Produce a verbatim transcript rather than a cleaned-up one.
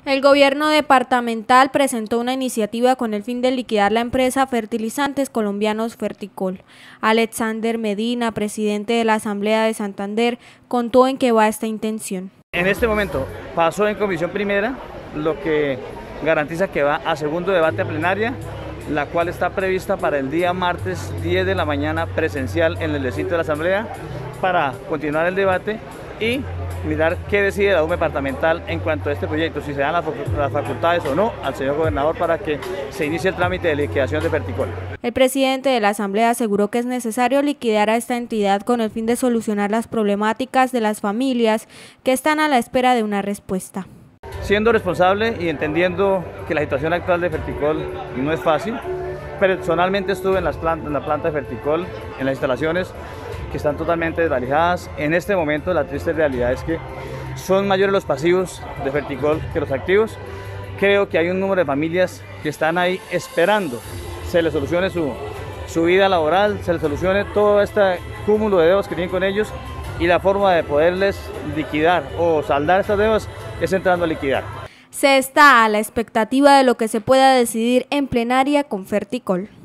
El gobierno departamental presentó una iniciativa con el fin de liquidar la empresa Fertilizantes Colombianos Ferticol. Alexander Medina, presidente de la Asamblea de Santander, contó en qué va esta intención. En este momento pasó en comisión primera, lo que garantiza que va a segundo debate a plenaria, la cual está prevista para el día martes diez de la mañana presencial en el recinto de la Asamblea para continuar el debate y mirar qué decide la U M departamental en cuanto a este proyecto, si se dan las facultades o no al señor gobernador para que se inicie el trámite de liquidación de Ferticol. El presidente de la Asamblea aseguró que es necesario liquidar a esta entidad con el fin de solucionar las problemáticas de las familias que están a la espera de una respuesta. Siendo responsable y entendiendo que la situación actual de Ferticol no es fácil, personalmente estuve en, las plantas, en la planta de Ferticol, en las instalaciones que están totalmente desvalijadas. En este momento la triste realidad es que son mayores los pasivos de Ferticol que los activos. Creo que hay un número de familias que están ahí esperando se les solucione su, su vida laboral, se les solucione todo este cúmulo de deudas que tienen con ellos, y la forma de poderles liquidar o saldar estas deudas es entrando a liquidar. Se está a la expectativa de lo que se pueda decidir en plenaria con Ferticol.